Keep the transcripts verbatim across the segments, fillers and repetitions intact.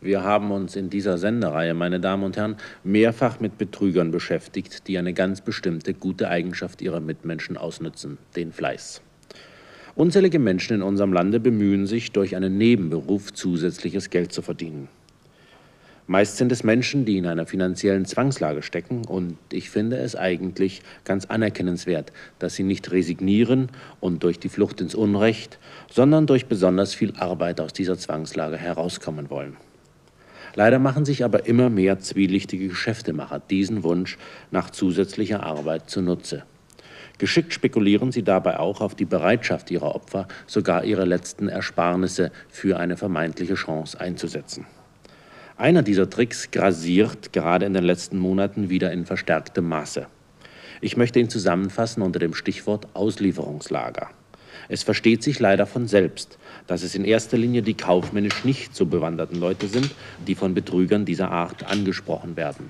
Wir haben uns in dieser Sendereihe, meine Damen und Herren, mehrfach mit Betrügern beschäftigt, die eine ganz bestimmte gute Eigenschaft ihrer Mitmenschen ausnützen, den Fleiß. Unzählige Menschen in unserem Lande bemühen sich, durch einen Nebenberuf zusätzliches Geld zu verdienen. Meist sind es Menschen, die in einer finanziellen Zwangslage stecken, und ich finde es eigentlich ganz anerkennenswert, dass sie nicht resignieren und durch die Flucht ins Unrecht, sondern durch besonders viel Arbeit aus dieser Zwangslage herauskommen wollen. Leider machen sich aber immer mehr zwielichtige Geschäftemacher diesen Wunsch nach zusätzlicher Arbeit zunutze. Geschickt spekulieren sie dabei auch auf die Bereitschaft ihrer Opfer, sogar ihre letzten Ersparnisse für eine vermeintliche Chance einzusetzen. Einer dieser Tricks grassiert gerade in den letzten Monaten wieder in verstärktem Maße. Ich möchte ihn zusammenfassen unter dem Stichwort Auslieferungslager. Es versteht sich leider von selbst, dass es in erster Linie die kaufmännisch nicht so bewanderten Leute sind, die von Betrügern dieser Art angesprochen werden.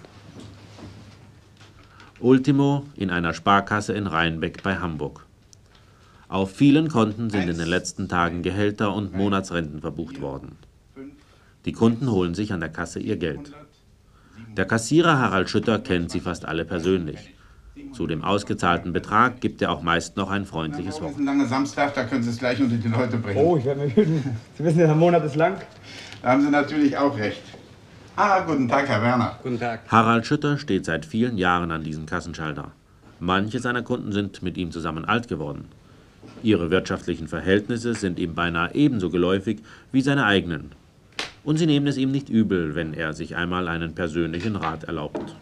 Ultimo in einer Sparkasse in Rheinbeck bei Hamburg. Auf vielen Konten sind in den letzten Tagen Gehälter und Monatsrenten verbucht worden. Die Kunden holen sich an der Kasse ihr Geld. Der Kassierer Harald Schütter kennt sie fast alle persönlich. Zu dem ausgezahlten Betrag gibt er auch meist noch ein freundliches Wort. Ein langer Samstag, da können Sie es gleich unter die Leute bringen. Oh, ich werde mir hüten. Sie wissen ja, der Monat ist lang. Da haben Sie natürlich auch recht. Ah, guten Tag, Herr Werner. Guten Tag. Harald Schütter steht seit vielen Jahren an diesem Kassenschalter. Manche seiner Kunden sind mit ihm zusammen alt geworden. Ihre wirtschaftlichen Verhältnisse sind ihm beinahe ebenso geläufig wie seine eigenen. Und sie nehmen es ihm nicht übel, wenn er sich einmal einen persönlichen Rat erlaubt.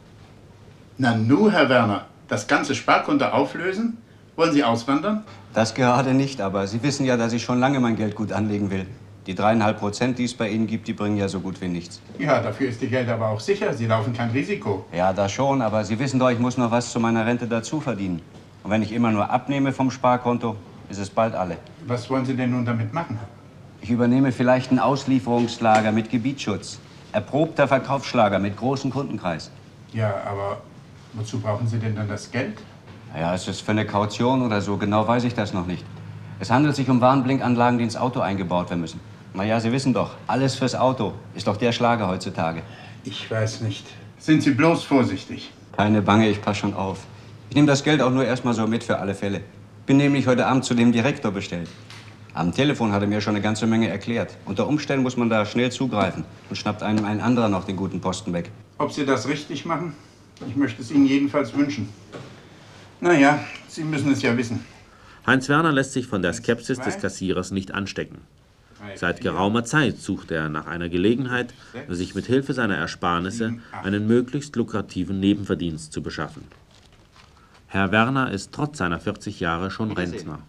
Na nu, Herr Werner, das ganze Sparkonto auflösen? Wollen Sie auswandern? Das gerade nicht, aber Sie wissen ja, dass ich schon lange mein Geld gut anlegen will. Die dreieinhalb Prozent, die es bei Ihnen gibt, die bringen ja so gut wie nichts. Ja, dafür ist Ihr Geld aber auch sicher. Sie laufen kein Risiko. Ja, das schon, aber Sie wissen doch, ich muss noch was zu meiner Rente dazu verdienen. Und wenn ich immer nur abnehme vom Sparkonto, ist es bald alle. Was wollen Sie denn nun damit machen? Ich übernehme vielleicht ein Auslieferungslager mit Gebietsschutz. Erprobter Verkaufsschlager mit großem Kundenkreis. Ja, aber wozu brauchen Sie denn dann das Geld? Ja, es ist für eine Kaution oder so, genau weiß ich das noch nicht. Es handelt sich um Warnblinkanlagen, die ins Auto eingebaut werden müssen. Na ja, Sie wissen doch, alles fürs Auto ist doch der Schlager heutzutage. Ich weiß nicht. Sind Sie bloß vorsichtig? Keine Bange, ich passe schon auf. Ich nehme das Geld auch nur erstmal so mit für alle Fälle. Bin nämlich heute Abend zu dem Direktor bestellt. Am Telefon hat er mir schon eine ganze Menge erklärt. Unter Umständen muss man da schnell zugreifen und schnappt einem ein anderer noch den guten Posten weg. Ob Sie das richtig machen? Ich möchte es Ihnen jedenfalls wünschen. Naja, Sie müssen es ja wissen. Heinz Werner lässt sich von der Skepsis des Kassierers nicht anstecken. Seit geraumer Zeit sucht er nach einer Gelegenheit, sich mit Hilfe seiner Ersparnisse einen möglichst lukrativen Nebenverdienst zu beschaffen. Herr Werner ist trotz seiner vierzig Jahre schon Rentner.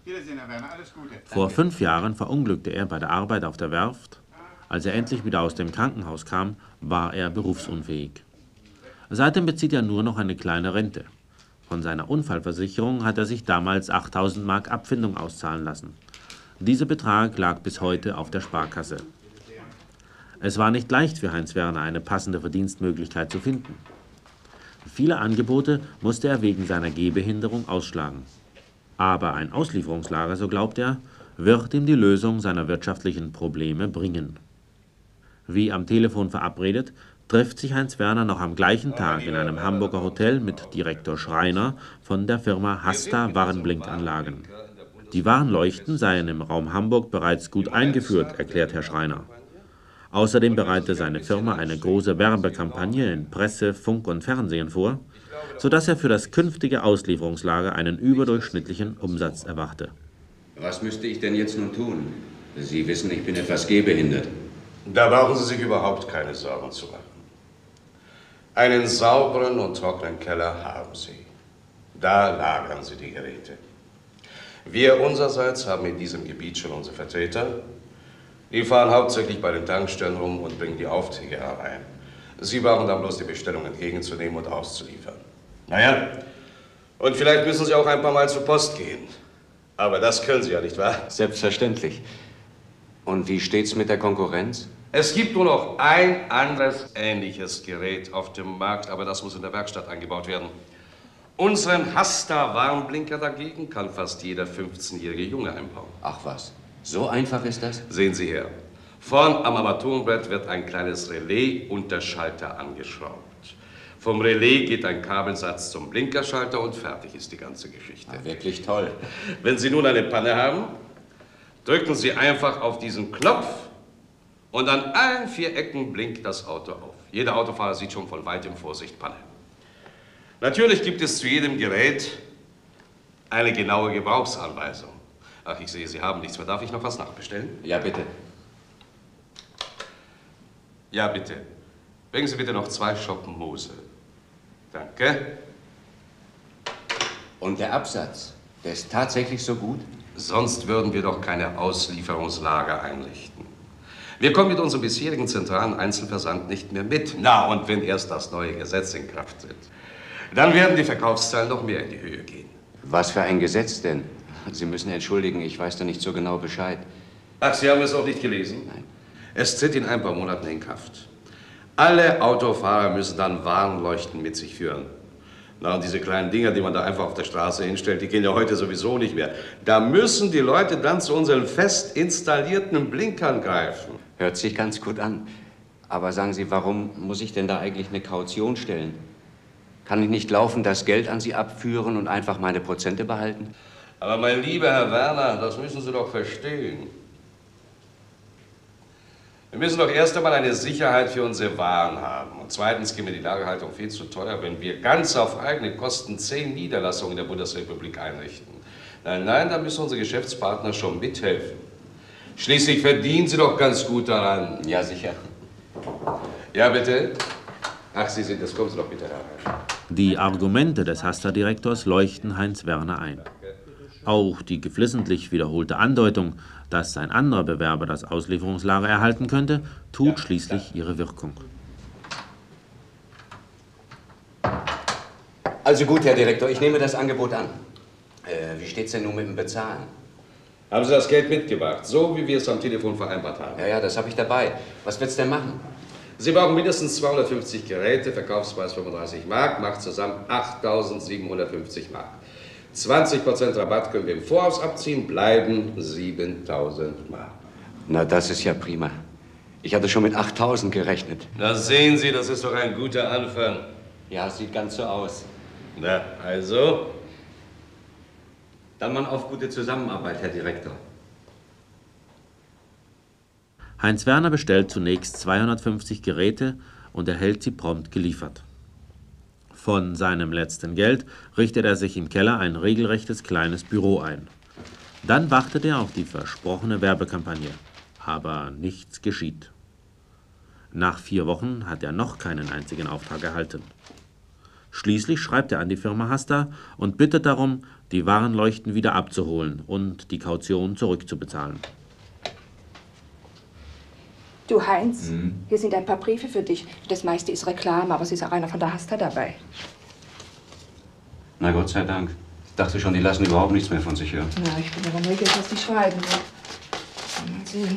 Vor fünf Jahren verunglückte er bei der Arbeit auf der Werft. Als er endlich wieder aus dem Krankenhaus kam, war er berufsunfähig. Seitdem bezieht er nur noch eine kleine Rente. Von seiner Unfallversicherung hat er sich damals achttausend Mark Abfindung auszahlen lassen. Dieser Betrag lag bis heute auf der Sparkasse. Es war nicht leicht für Heinz Werner, eine passende Verdienstmöglichkeit zu finden. Viele Angebote musste er wegen seiner Gehbehinderung ausschlagen. Aber ein Auslieferungslager, so glaubt er, wird ihm die Lösung seiner wirtschaftlichen Probleme bringen. Wie am Telefon verabredet, trifft sich Heinz Werner noch am gleichen Tag in einem Hamburger Hotel mit Direktor Schreiner von der Firma Hasta Warnblinkanlagen. Die Warnleuchten seien im Raum Hamburg bereits gut eingeführt, erklärt Herr Schreiner. Außerdem bereite seine Firma eine große Werbekampagne in Presse, Funk und Fernsehen vor, sodass er für das künftige Auslieferungslager einen überdurchschnittlichen Umsatz erwarte. Was müsste ich denn jetzt nun tun? Sie wissen, ich bin etwas gehbehindert. Da brauchen Sie sich überhaupt keine Sorgen zu machen. Einen sauberen und trockenen Keller haben Sie. Da lagern Sie die Geräte. Wir unsererseits haben in diesem Gebiet schon unsere Vertreter. Die fahren hauptsächlich bei den Tankstellen rum und bringen die Aufträge herein. Sie brauchen dann bloß die Bestellung entgegenzunehmen und auszuliefern. Naja, und vielleicht müssen Sie auch ein paar Mal zur Post gehen. Aber das können Sie ja, nicht wahr? Selbstverständlich. Und wie steht's mit der Konkurrenz? Es gibt nur noch ein anderes ähnliches Gerät auf dem Markt, aber das muss in der Werkstatt eingebaut werden. Unseren Hasta-Warnblinker dagegen kann fast jeder fünfzehnjährige Junge einbauen. Ach was, so einfach ist das? Sehen Sie her. Vorn am Armaturenbrett wird ein kleines Relais und der Schalter angeschraubt. Vom Relais geht ein Kabelsatz zum Blinkerschalter und fertig ist die ganze Geschichte. Ah, wirklich toll. Wenn Sie nun eine Panne haben, drücken Sie einfach auf diesen Knopf und an allen vier Ecken blinkt das Auto auf. Jeder Autofahrer sieht schon von weitem Vorsicht, Panne. Natürlich gibt es zu jedem Gerät eine genaue Gebrauchsanweisung. Ach, ich sehe, Sie haben nichts mehr. Darf ich noch was nachbestellen? Ja, bitte. Ja, bitte. Bringen Sie bitte noch zwei Schoppen Mosel. Danke. Und der Absatz, der ist tatsächlich so gut? Sonst würden wir doch keine Auslieferungslager einrichten. Wir kommen mit unserem bisherigen zentralen Einzelversand nicht mehr mit. Na, und wenn erst das neue Gesetz in Kraft tritt, dann werden die Verkaufszahlen noch mehr in die Höhe gehen. Was für ein Gesetz denn? Sie müssen entschuldigen, ich weiß da nicht so genau Bescheid. Ach, Sie haben es auch nicht gelesen? Nein. Es tritt in ein paar Monaten in Kraft. Alle Autofahrer müssen dann Warnleuchten mit sich führen. Na, und diese kleinen Dinger, die man da einfach auf der Straße hinstellt, die gehen ja heute sowieso nicht mehr. Da müssen die Leute dann zu unseren fest installierten Blinkern greifen. Hört sich ganz gut an. Aber sagen Sie, warum muss ich denn da eigentlich eine Kaution stellen? Kann ich nicht laufend das Geld an Sie abführen und einfach meine Prozente behalten? Aber mein lieber Herr Werner, das müssen Sie doch verstehen. Wir müssen doch erst einmal eine Sicherheit für unsere Waren haben. Und zweitens käme die Lagerhaltung viel zu teuer, wenn wir ganz auf eigene Kosten zehn Niederlassungen in der Bundesrepublik einrichten. Nein, nein, da müssen unsere Geschäftspartner schon mithelfen. Schließlich verdienen sie doch ganz gut daran. Ja, sicher. Ja, bitte? Ach, Sie sind das. Kommen Sie doch bitte herein. Die Argumente des Hasta-Direktors leuchten Heinz Werner ein. Auch die geflissentlich wiederholte Andeutung, dass ein anderer Bewerber das Auslieferungslager erhalten könnte, tut schließlich ihre Wirkung. Also gut, Herr Direktor, ich nehme das Angebot an. Äh, wie steht's denn nun mit dem Bezahlen? Haben Sie das Geld mitgebracht, so wie wir es am Telefon vereinbart haben? Ja, ja, das habe ich dabei. Was wird's denn machen? Sie brauchen mindestens zweihundertfünfzig Geräte, Verkaufspreis fünfunddreißig Mark, macht zusammen achttausendsiebenhundertfünfzig Mark. zwanzig Prozent Rabatt können wir im Voraus abziehen, bleiben siebentausend Mark. Na, das ist ja prima. Ich hatte schon mit achttausend gerechnet. Na sehen Sie, das ist doch ein guter Anfang. Ja, sieht ganz so aus. Na, also? Dann mal auf gute Zusammenarbeit, Herr Direktor. Heinz Werner bestellt zunächst zweihundertfünfzig Geräte und erhält sie prompt geliefert. Von seinem letzten Geld richtet er sich im Keller ein regelrechtes kleines Büro ein. Dann wartet er auf die versprochene Werbekampagne. Aber nichts geschieht. Nach vier Wochen hat er noch keinen einzigen Auftrag erhalten. Schließlich schreibt er an die Firma Hasta und bittet darum, die Warnleuchten wieder abzuholen und die Kaution zurückzubezahlen. Du Heinz, Mhm. hier sind ein paar Briefe für dich. Das meiste ist Reklame, aber es ist auch einer von der Hasta dabei. Na Gott sei Dank. Ich dachte schon, die lassen überhaupt nichts mehr von sich hören. Na, ich bin aber neugierig, was die schreiben. Ne? Mal sehen.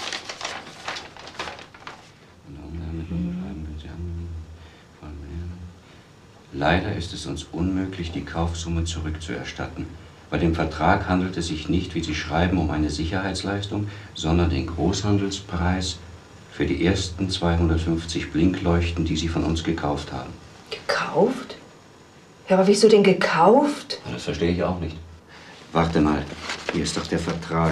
Leider ist es uns unmöglich, die Kaufsumme zurückzuerstatten. Bei dem Vertrag handelt es sich nicht, wie Sie schreiben, um eine Sicherheitsleistung, sondern den Großhandelspreis für die ersten zweihundertfünfzig Blinkleuchten, die Sie von uns gekauft haben. Gekauft? Ja, aber wieso denn gekauft? Das verstehe ich auch nicht. Warte mal, hier ist doch der Vertrag.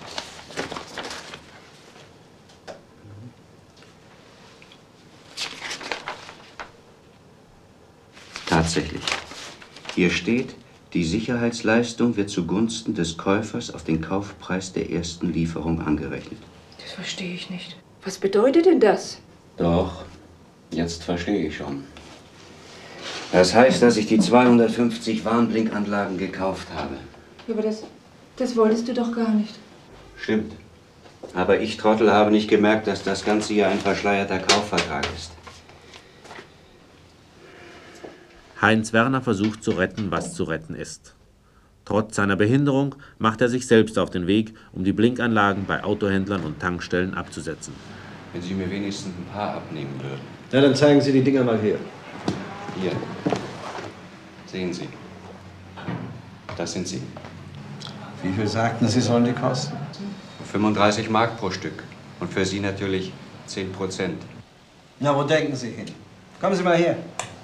Tatsächlich. Hier steht, die Sicherheitsleistung wird zugunsten des Käufers auf den Kaufpreis der ersten Lieferung angerechnet. Das verstehe ich nicht. Was bedeutet denn das? Doch, jetzt verstehe ich schon. Das heißt, dass ich die zweihundertfünfzig Warnblinkanlagen gekauft habe. Ja, aber das, das wolltest du doch gar nicht. Stimmt. Aber ich, Trottel, habe nicht gemerkt, dass das Ganze hier ein verschleierter Kaufvertrag ist. Heinz Werner versucht zu retten, was zu retten ist. Trotz seiner Behinderung macht er sich selbst auf den Weg, um die Blinkanlagen bei Autohändlern und Tankstellen abzusetzen. Wenn Sie mir wenigstens ein paar abnehmen würden. Na, dann zeigen Sie die Dinger mal her. Hier. Sehen Sie. Das sind sie. Wie viel sagten Sie, sollen die kosten? fünfunddreißig Mark pro Stück. Und für Sie natürlich zehn Prozent. Na, wo denken Sie hin? Kommen Sie mal her.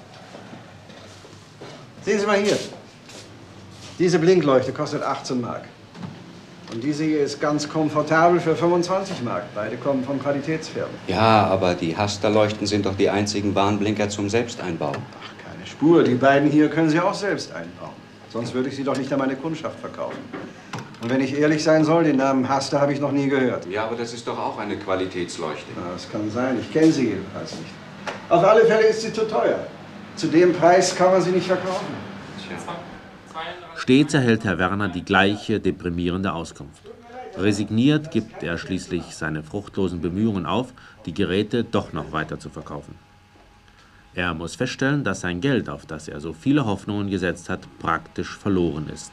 Sehen Sie mal hier. Diese Blinkleuchte kostet achtzehn Mark. Und diese hier ist ganz komfortabel für fünfundzwanzig Mark. Beide kommen von Qualitätsfirmen. Ja, aber die Haster-Leuchten sind doch die einzigen Warnblinker zum Selbsteinbauen. Ach, keine Spur. Die beiden hier können Sie auch selbst einbauen. Sonst würde ich sie doch nicht an meine Kundschaft verkaufen. Und wenn ich ehrlich sein soll, den Namen Haster habe ich noch nie gehört. Ja, aber das ist doch auch eine Qualitätsleuchte. Na, das kann sein. Ich kenne sie jedenfalls nicht. Auf alle Fälle ist sie zu teuer. Zu dem Preis kann man sie nicht verkaufen. Tja. Stets erhält Herr Werner die gleiche deprimierende Auskunft. Resigniert gibt er schließlich seine fruchtlosen Bemühungen auf, die Geräte doch noch weiter zu verkaufen. Er muss feststellen, dass sein Geld, auf das er so viele Hoffnungen gesetzt hat, praktisch verloren ist.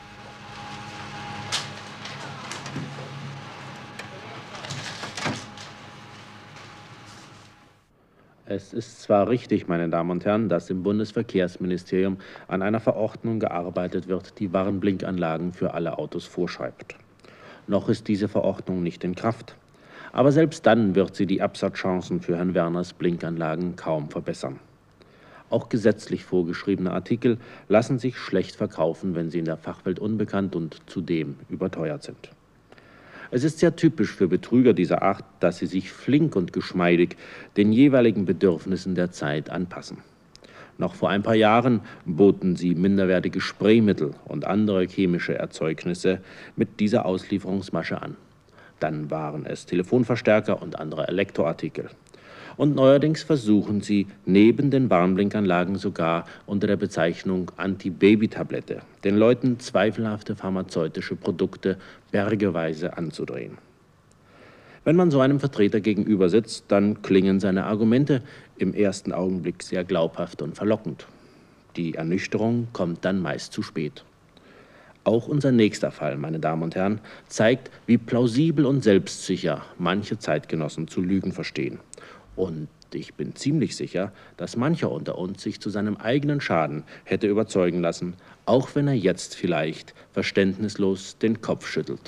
Es ist zwar richtig, meine Damen und Herren, dass im Bundesverkehrsministerium an einer Verordnung gearbeitet wird, die Warnblinkanlagen für alle Autos vorschreibt. Noch ist diese Verordnung nicht in Kraft. Aber selbst dann wird sie die Absatzchancen für Herrn Werners Blinkanlagen kaum verbessern. Auch gesetzlich vorgeschriebene Artikel lassen sich schlecht verkaufen, wenn sie in der Fachwelt unbekannt und zudem überteuert sind. Es ist sehr typisch für Betrüger dieser Art, dass sie sich flink und geschmeidig den jeweiligen Bedürfnissen der Zeit anpassen. Noch vor ein paar Jahren boten sie minderwertige Spraymittel und andere chemische Erzeugnisse mit dieser Auslieferungsmasche an. Dann waren es Telefonverstärker und andere Elektroartikel. Und neuerdings versuchen sie, neben den Warnblinkanlagen sogar unter der Bezeichnung Anti-Baby-Tablette den Leuten zweifelhafte pharmazeutische Produkte bergeweise anzudrehen. Wenn man so einem Vertreter gegenüber sitzt, dann klingen seine Argumente im ersten Augenblick sehr glaubhaft und verlockend. Die Ernüchterung kommt dann meist zu spät. Auch unser nächster Fall, meine Damen und Herren, zeigt, wie plausibel und selbstsicher manche Zeitgenossen zu lügen verstehen. Und ich bin ziemlich sicher, dass mancher unter uns sich zu seinem eigenen Schaden hätte überzeugen lassen, auch wenn er jetzt vielleicht verständnislos den Kopf schüttelt.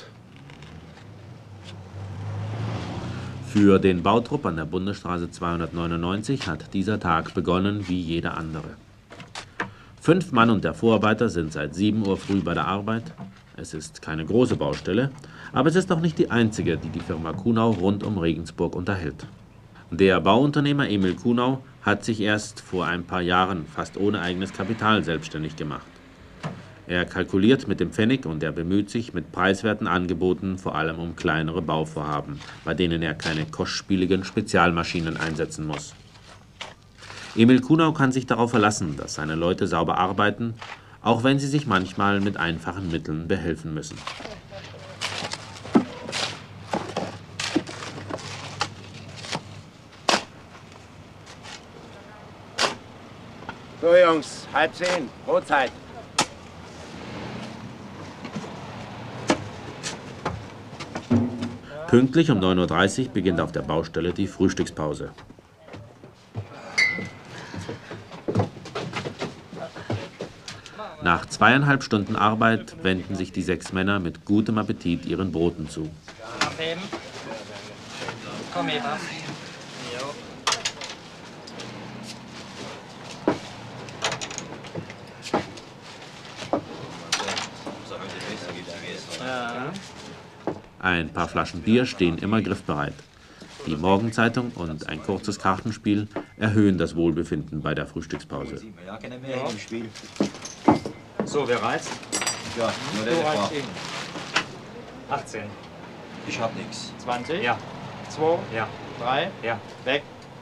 Für den Bautrupp an der Bundesstraße zweihundertneunundneunzig hat dieser Tag begonnen wie jeder andere. Fünf Mann und der Vorarbeiter sind seit sieben Uhr früh bei der Arbeit. Es ist keine große Baustelle, aber es ist auch nicht die einzige, die die Firma Kuhnau rund um Regensburg unterhält. Der Bauunternehmer Emil Kuhnau hat sich erst vor ein paar Jahren fast ohne eigenes Kapital selbstständig gemacht. Er kalkuliert mit dem Pfennig und er bemüht sich mit preiswerten Angeboten vor allem um kleinere Bauvorhaben, bei denen er keine kostspieligen Spezialmaschinen einsetzen muss. Emil Kuhnau kann sich darauf verlassen, dass seine Leute sauber arbeiten, auch wenn sie sich manchmal mit einfachen Mitteln behelfen müssen. So Jungs, halb zehn, Brotzeit. Pünktlich um neun Uhr dreißig beginnt auf der Baustelle die Frühstückspause. Nach zweieinhalb Stunden Arbeit wenden sich die sechs Männer mit gutem Appetit ihren Broten zu. Abheben. Komm, Eva. Jo. Ja. Ein paar Flaschen Bier stehen immer griffbereit. Die Morgenzeitung und ein kurzes Kartenspiel erhöhen das Wohlbefinden bei der Frühstückspause. So, wer reizt? Ja, nur der, Du der reizt braucht. ihn. achtzehn. Ich hab nichts. zwanzig? Ja. zwei? Ja. drei? Ja. Weg.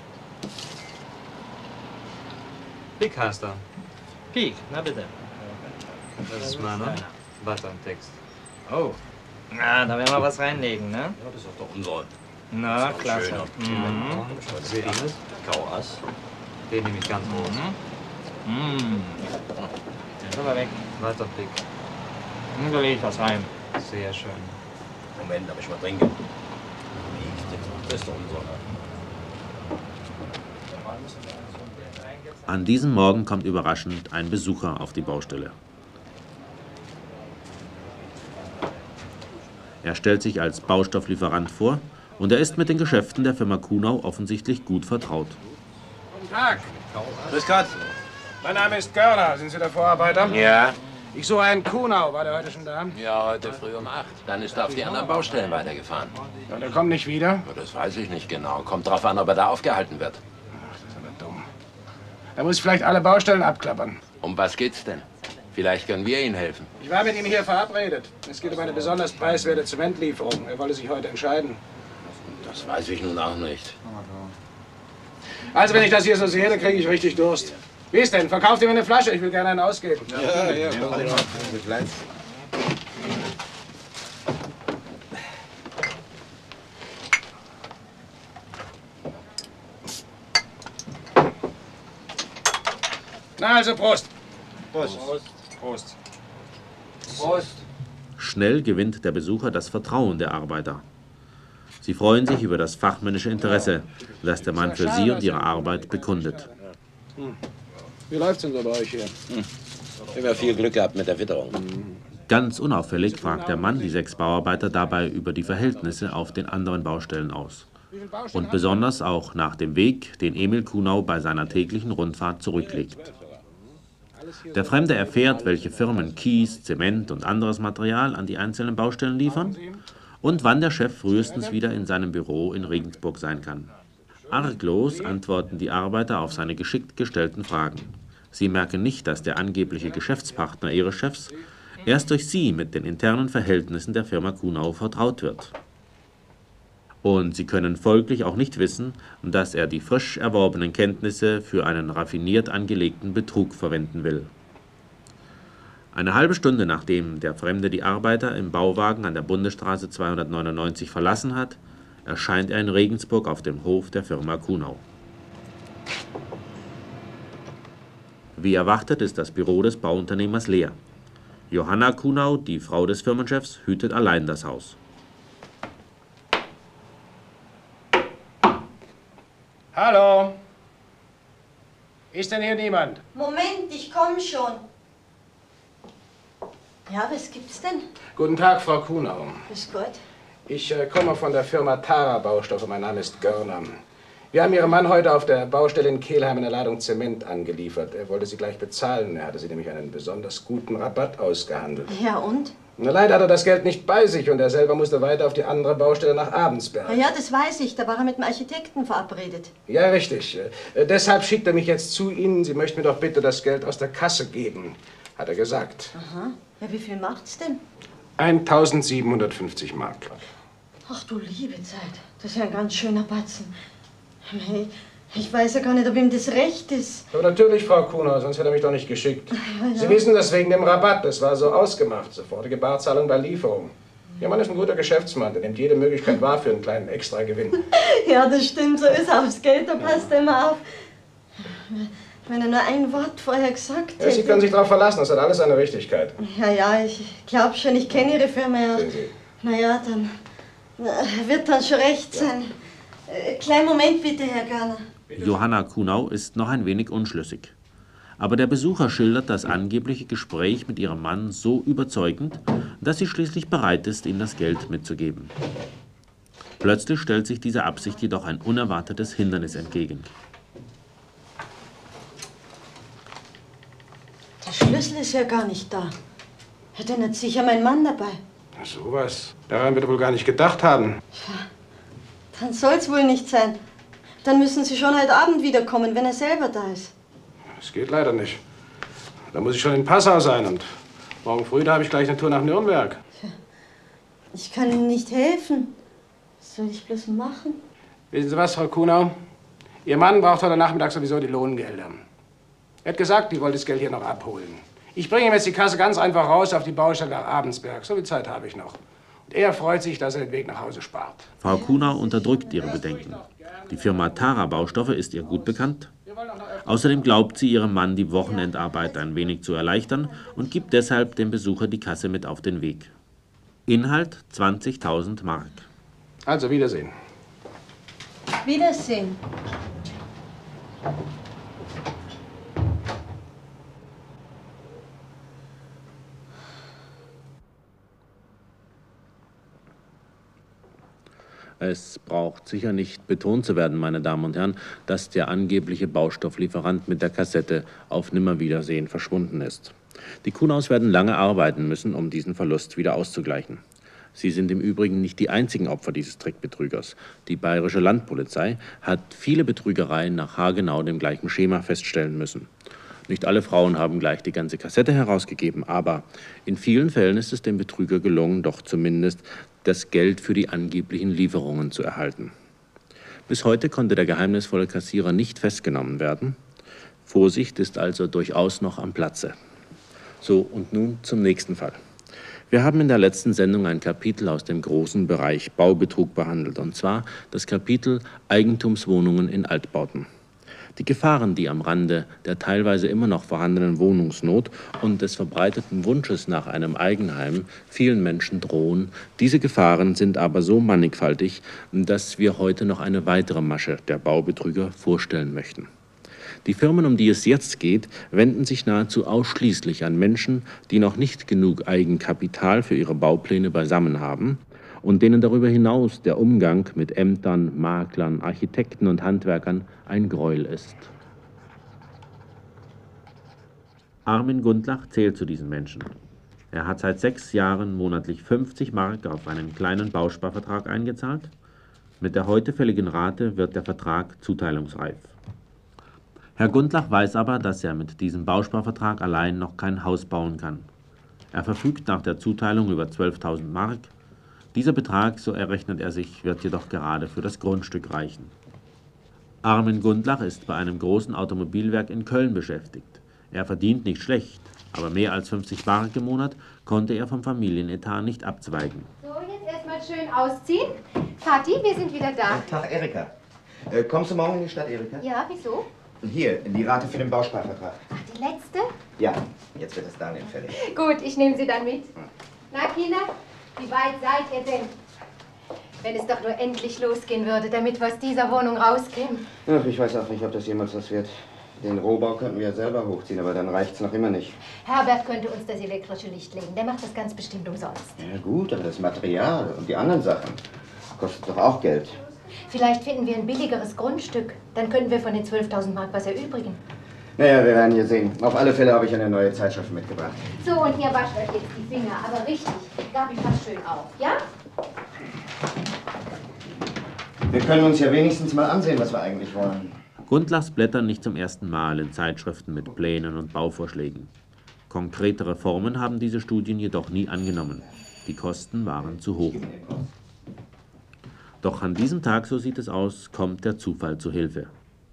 Pik heißt er. Pik, na bitte. Das ist meiner. Weiter am Text. Oh. Na, da werden wir was reinlegen, ne? Ja, das ist doch unser. Na, doch klasse. schöner. Mhm. Was sehe ich? Kauass. Den nehme ich ganz groß. Mhm. Mhm. So, mal weg. Weiter Pik. Und da lege ich was rein. Sehr schön. Moment, aber ich mal trinken. Das ist doch unser. An diesem Morgen kommt überraschend ein Besucher auf die Baustelle. Er stellt sich als Baustofflieferant vor Und er ist mit den Geschäften der Firma Kuhnau offensichtlich gut vertraut. Guten Tag. Grüß Gott. Mein Name ist Görner. Sind Sie der Vorarbeiter? Ja. Ich suche einen Kuhnau. War der heute schon da? Ja, heute früh um acht. Dann ist er auf die anderen Baustellen weitergefahren. Und er kommt nicht wieder? Ja, das weiß ich nicht genau. Kommt drauf an, ob er da aufgehalten wird. Ach, das ist aber dumm. Da muss ich vielleicht alle Baustellen abklappern. Um was geht's denn? Vielleicht können wir Ihnen helfen. Ich war mit ihm hier verabredet. Es geht um eine besonders preiswerte Zementlieferung. Er wolle sich heute entscheiden. Das weiß ich nun auch nicht. Also, wenn ich das hier so sehe, dann kriege ich richtig Durst. Wie ist denn? Verkauft ihr mir eine Flasche? Ich will gerne einen ausgeben. Ja, ja, ja. ja. Na also, Prost. Prost. Prost. Prost. Schnell gewinnt der Besucher das Vertrauen der Arbeiter. Sie freuen sich über das fachmännische Interesse, das der Mann für sie und ihre Arbeit bekundet. Hm. Wie läuft's denn so bei euch hier? Hm. Immer viel Glück gehabt mit der Witterung. Ganz unauffällig fragt der Mann die sechs Bauarbeiter dabei über die Verhältnisse auf den anderen Baustellen aus. Und besonders auch nach dem Weg, den Emil Kuhnau bei seiner täglichen Rundfahrt zurücklegt. Der Fremde erfährt, welche Firmen Kies, Zement und anderes Material an die einzelnen Baustellen liefern und wann der Chef frühestens wieder in seinem Büro in Regensburg sein kann. Arglos antworten die Arbeiter auf seine geschickt gestellten Fragen. Sie merken nicht, dass der angebliche Geschäftspartner ihres Chefs erst durch sie mit den internen Verhältnissen der Firma Kuhnau vertraut wird. Und sie können folglich auch nicht wissen, dass er die frisch erworbenen Kenntnisse für einen raffiniert angelegten Betrug verwenden will. Eine halbe Stunde nachdem der Fremde die Arbeiter im Bauwagen an der Bundesstraße zweihundertneunundneunzig verlassen hat, erscheint er in Regensburg auf dem Hof der Firma Kuhnau. Wie erwartet ist das Büro des Bauunternehmers leer. Johanna Kuhnau, die Frau des Firmenchefs, hütet allein das Haus. Hallo? Ist denn hier niemand? Moment, ich komme schon. Ja, was gibt's denn? Guten Tag, Frau Kuhnau. Grüß Gott. Ich äh, komme von der Firma Tara Baustoffe. Mein Name ist Görner. Wir haben Ihrem Mann heute auf der Baustelle in Kelheim eine Ladung Zement angeliefert. Er wollte sie gleich bezahlen. Er hatte sie nämlich einen besonders guten Rabatt ausgehandelt. Ja, und? Na, leider hat er das Geld nicht bei sich und er selber musste weiter auf die andere Baustelle nach Abensberg. Na ja, das weiß ich. Da war er mit dem Architekten verabredet. Ja, richtig. Äh, deshalb schickt er mich jetzt zu Ihnen. Sie möchten mir doch bitte das Geld aus der Kasse geben, hat er gesagt. Aha. Ja, wie viel macht's denn? eintausendsiebenhundertfünfzig Mark. Ach du liebe Zeit. Das ist ja ein ganz schöner Batzen. Hey, ich weiß ja gar nicht, ob ihm das recht ist. Aber natürlich, Frau Kuhnau, sonst hätte er mich doch nicht geschickt. Ja, ja. Sie wissen das wegen dem Rabatt. Das war so ausgemacht. Sofortige Barzahlung bei Lieferung. Ihr Mann ist ein guter Geschäftsmann. Der nimmt jede Möglichkeit wahr für einen kleinen Extragewinn. Ja, das stimmt. So ist er aufs Geld. Da passt er immer auf. Wenn er nur ein Wort vorher gesagt hätte. Ja, Sie können sich darauf verlassen. Das hat alles seine Richtigkeit. Ja, ja, ich glaube schon. Ich kenne Ihre Firma ja. Sehen Sie. Na ja, dann äh, wird dann schon recht sein. Äh, kleinen Moment bitte, Herr Görner. Johanna Kuhnau ist noch ein wenig unschlüssig. Aber der Besucher schildert das angebliche Gespräch mit ihrem Mann so überzeugend, dass sie schließlich bereit ist, ihm das Geld mitzugeben. Plötzlich stellt sich dieser Absicht jedoch ein unerwartetes Hindernis entgegen. Der Schlüssel ist ja gar nicht da. Hat denn jetzt sicher mein Mann dabei? Na, sowas. Daran wird er wohl gar nicht gedacht haben. Dann soll's wohl nicht sein. Dann müssen Sie schon heute Abend wiederkommen, wenn er selber da ist. Das geht leider nicht. Da muss ich schon in Passau sein und morgen früh, da habe ich gleich eine Tour nach Nürnberg. Ich kann Ihnen nicht helfen. Was soll ich bloß machen? Wissen Sie was, Frau Kuhnau? Ihr Mann braucht heute Nachmittag sowieso die Lohngelder. Er hat gesagt, die wollte das Geld hier noch abholen. Ich bringe ihm jetzt die Kasse ganz einfach raus auf die Baustelle nach Abensberg. So viel Zeit habe ich noch. Und er freut sich, dass er den Weg nach Hause spart. Frau Kuhnau unterdrückt ihre Bedenken. Die Firma Tara Baustoffe ist ihr gut bekannt. Außerdem glaubt sie, ihrem Mann die Wochenendarbeit ein wenig zu erleichtern und gibt deshalb dem Besucher die Kasse mit auf den Weg. Inhalt zwanzigtausend Mark. Also, Wiedersehen. Wiedersehen. Es braucht sicher nicht betont zu werden, meine Damen und Herren, dass der angebliche Baustofflieferant mit der Kassette auf Nimmerwiedersehen verschwunden ist. Die Kuhnaus werden lange arbeiten müssen, um diesen Verlust wieder auszugleichen. Sie sind im Übrigen nicht die einzigen Opfer dieses Trickbetrügers. Die bayerische Landpolizei hat viele Betrügereien nach haargenau dem gleichen Schema feststellen müssen. Nicht alle Frauen haben gleich die ganze Kassette herausgegeben, aber in vielen Fällen ist es dem Betrüger gelungen, doch zumindest das Geld für die angeblichen Lieferungen zu erhalten. Bis heute konnte der geheimnisvolle Kassierer nicht festgenommen werden. Vorsicht ist also durchaus noch am Platze. So, und nun zum nächsten Fall. Wir haben in der letzten Sendung ein Kapitel aus dem großen Bereich Baubetrug behandelt, und zwar das Kapitel Eigentumswohnungen in Altbauten. Die Gefahren, die am Rande der teilweise immer noch vorhandenen Wohnungsnot und des verbreiteten Wunsches nach einem Eigenheim vielen Menschen drohen, diese Gefahren sind aber so mannigfaltig, dass wir heute noch eine weitere Masche der Baubetrüger vorstellen möchten. Die Firmen, um die es jetzt geht, wenden sich nahezu ausschließlich an Menschen, die noch nicht genug Eigenkapital für ihre Baupläne beisammen haben und denen darüber hinaus der Umgang mit Ämtern, Maklern, Architekten und Handwerkern ein Gräuel ist. Armin Gundlach zählt zu diesen Menschen. Er hat seit sechs Jahren monatlich fünfzig Mark auf einen kleinen Bausparvertrag eingezahlt. Mit der heute fälligen Rate wird der Vertrag zuteilungsreif. Herr Gundlach weiß aber, dass er mit diesem Bausparvertrag allein noch kein Haus bauen kann. Er verfügt nach der Zuteilung über zwölftausend Mark. Dieser Betrag, so errechnet er sich, wird jedoch gerade für das Grundstück reichen. Armin Gundlach ist bei einem großen Automobilwerk in Köln beschäftigt. Er verdient nicht schlecht, aber mehr als fünfzig Mark im Monat konnte er vom Familienetat nicht abzweigen. So, jetzt erstmal schön ausziehen. Vati, wir sind wieder da. Guten Tag, Erika. Äh, kommst du morgen in die Stadt, Erika? Ja, wieso? Hier, die Rate für den Bausparvertrag. Ach, die letzte? Ja, jetzt wird das Darlehen fällig. Gut, ich nehme sie dann mit. Na, Kinder, wie weit seid ihr denn? Wenn es doch nur endlich losgehen würde, damit wir aus dieser Wohnung rauskämen. Ach, ich weiß auch nicht, ob das jemals was wird. Den Rohbau könnten wir ja selber hochziehen, aber dann reicht's noch immer nicht. Herbert könnte uns das elektrische Licht legen. Der macht das ganz bestimmt umsonst. Ja gut, aber das Material und die anderen Sachen kostet doch auch Geld. Vielleicht finden wir ein billigeres Grundstück. Dann könnten wir von den zwölftausend Mark was erübrigen. Naja, wir werden hier sehen. Auf alle Fälle habe ich eine neue Zeitschrift mitgebracht. So, und ihr wascht euch jetzt die Finger. Aber richtig. Gabi, pass schön auf, ja? Wir können uns ja wenigstens mal ansehen, was wir eigentlich wollen. Gundlachs blättern nicht zum ersten Mal in Zeitschriften mit Plänen und Bauvorschlägen. Konkrete Formen haben diese Studien jedoch nie angenommen. Die Kosten waren zu hoch. Doch an diesem Tag, so sieht es aus, kommt der Zufall zu Hilfe.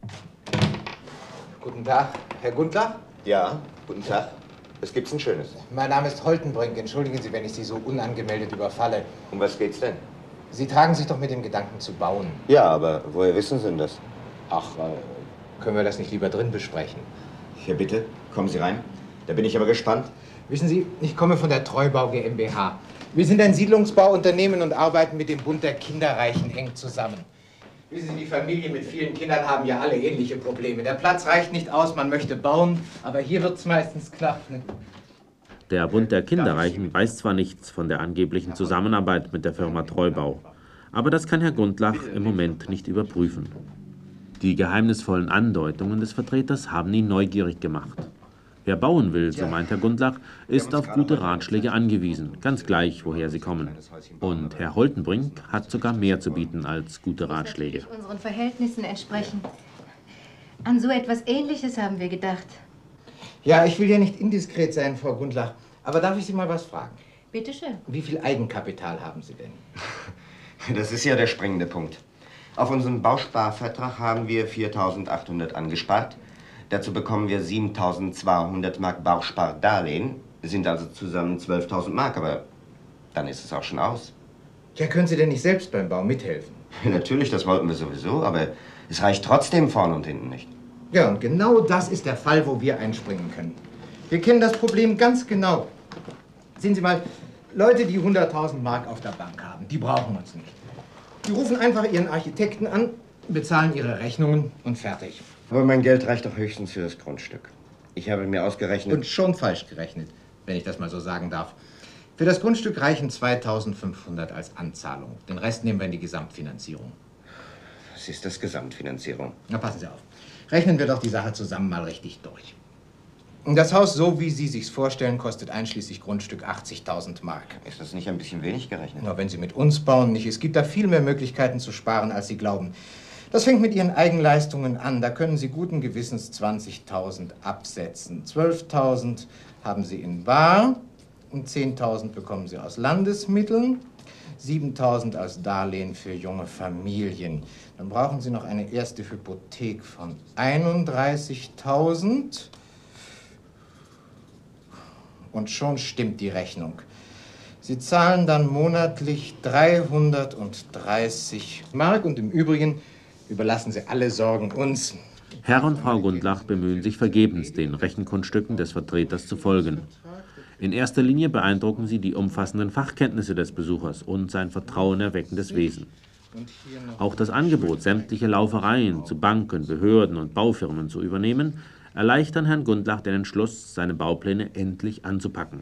Guten Tag, Herr Gundlach? Ja, guten Tag. Was gibt's denn Schönes? Mein Name ist Holtenbrink. Entschuldigen Sie, wenn ich Sie so unangemeldet überfalle. Um was geht's denn? Sie tragen sich doch mit dem Gedanken zu bauen. Ja, aber woher wissen Sie denn das? Ach, äh, können wir das nicht lieber drin besprechen? Ja, bitte. Kommen Sie rein. Da bin ich aber gespannt. Wissen Sie, ich komme von der Treubau GmbH. Wir sind ein Siedlungsbauunternehmen und arbeiten mit dem Bund der Kinderreichen eng zusammen. Wissen Sie, die Familien mit vielen Kindern haben ja alle ähnliche Probleme. Der Platz reicht nicht aus, man möchte bauen, aber hier wird es meistens knapp. Ne? Der Bund der Kinderreichen weiß zwar nichts von der angeblichen Zusammenarbeit mit der Firma Treubau, aber das kann Herr Gundlach im Moment nicht überprüfen. Die geheimnisvollen Andeutungen des Vertreters haben ihn neugierig gemacht. Wer bauen will, so meint Herr Gundlach, ist auf gute Ratschläge angewiesen, ganz gleich, woher sie kommen. Und Herr Holtenbrink hat sogar mehr zu bieten als gute Ratschläge. Das unseren Verhältnissen entsprechen. An so etwas Ähnliches haben wir gedacht. Ja, ich will ja nicht indiskret sein, Frau Gundlach, aber darf ich Sie mal was fragen? Bitte schön. Wie viel Eigenkapital haben Sie denn? Das ist ja der springende Punkt. Auf unserem Bausparvertrag haben wir viertausendachthundert angespart. Dazu bekommen wir siebentausendzweihundert Mark Bauspar-Darlehen, sind also zusammen zwölftausend Mark, aber dann ist es auch schon aus. Ja, können Sie denn nicht selbst beim Bau mithelfen? Natürlich, das wollten wir sowieso, aber es reicht trotzdem vorne und hinten nicht. Ja, und genau das ist der Fall, wo wir einspringen können. Wir kennen das Problem ganz genau. Sehen Sie mal, Leute, die hunderttausend Mark auf der Bank haben, die brauchen uns nicht. Die rufen einfach ihren Architekten an, bezahlen ihre Rechnungen und fertig. Aber mein Geld reicht doch höchstens für das Grundstück. Ich habe mir ausgerechnet... Und schon falsch gerechnet, wenn ich das mal so sagen darf. Für das Grundstück reichen zweitausendfünfhundert als Anzahlung. Den Rest nehmen wir in die Gesamtfinanzierung. Was ist das Gesamtfinanzierung? Na, passen Sie auf. Rechnen wir doch die Sache zusammen mal richtig durch. Das Haus, so wie Sie sich's vorstellen, kostet einschließlich Grundstück achtzigtausend Mark. Ist das nicht ein bisschen wenig gerechnet? Na, wenn Sie mit uns bauen, nicht. Es gibt da viel mehr Möglichkeiten zu sparen, als Sie glauben. Das fängt mit Ihren Eigenleistungen an. Da können Sie guten Gewissens zwanzigtausend absetzen. zwölftausend haben Sie in bar und zehntausend bekommen Sie aus Landesmitteln, siebentausend als Darlehen für junge Familien. Dann brauchen Sie noch eine erste Hypothek von einunddreißigtausend. Und schon stimmt die Rechnung. Sie zahlen dann monatlich dreihundertdreißig Mark und im Übrigen überlassen Sie alle Sorgen uns. Herr und Frau Gundlach bemühen sich vergebens, den Rechenkunststücken des Vertreters zu folgen. In erster Linie beeindrucken sie die umfassenden Fachkenntnisse des Besuchers und sein vertrauenerweckendes Wesen. Auch das Angebot, sämtliche Laufereien zu Banken, Behörden und Baufirmen zu übernehmen, erleichtern Herrn Gundlach den Entschluss, seine Baupläne endlich anzupacken.